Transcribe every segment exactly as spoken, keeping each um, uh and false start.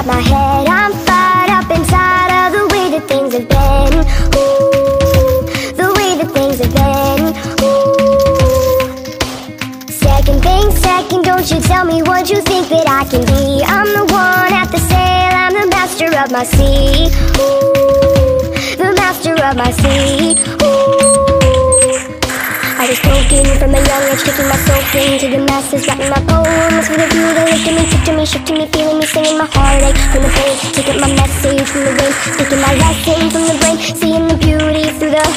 inside my head. I'm fired up inside of the way that things have been. Ooh, the way that things have been. Ooh. Second thing, second, don't you tell me what you think that I can be. I'm the one at the sail, I'm the master of my sea. Ooh, the master of my sea. Ooh. I was broken from a young age, kicking my soul into the masses, writing my poems for the view that looked at me, took to me, shook to me, feeling me, singing my heartache from the pain, taking my message from the rain, taking my lesson from the brain, seeing the beauty through the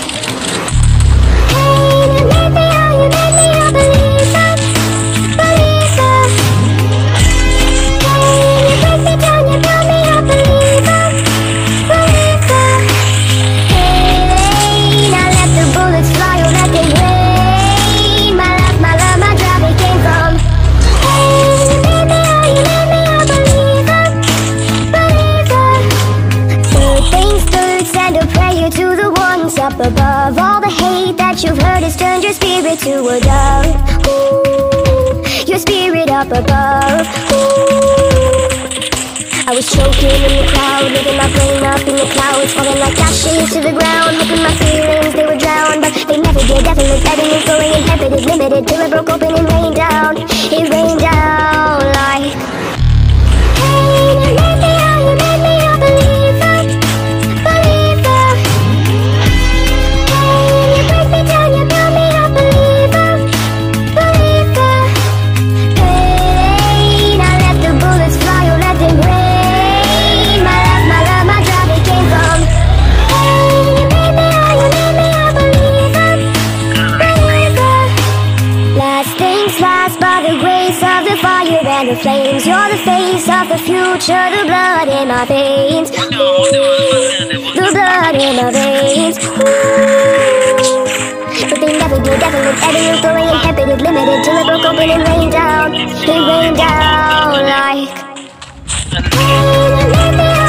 pain. You made me, oh, you made me a believer, believer. Pain, you break me down, you build me a believer, believer. Pain, I let the bullets fly, oh, let them rain. To the ones up above, all the hate that you've heard has turned your spirit to a dove. Ooh, your spirit up above. Ooh. I was choking in the crowd, living my brain up in the clouds, falling like ashes to the ground, hoping my feelings they would drown, but they never did. Definitely ebbing and flowing, inhibited, limited, till it broke open and rained down. It rained down like pain. You made me, oh, you made me a believer, believer. Pain, you break me down, you build me a believer, believer. Pain, I let the bullets fly, oh, let them rain. My love, my love, my drive, it came from pain. You made me, oh, you made me a believer, believer. Last things last, by the grace of the fire and the flames. You're the face of the future, the blood in my veins. Ooh, the blood in my veins. Ooh. But they never did, definite, ebbing, flowing, inhibited, limited, till it broke open and rained down. It rained down like pain. You made me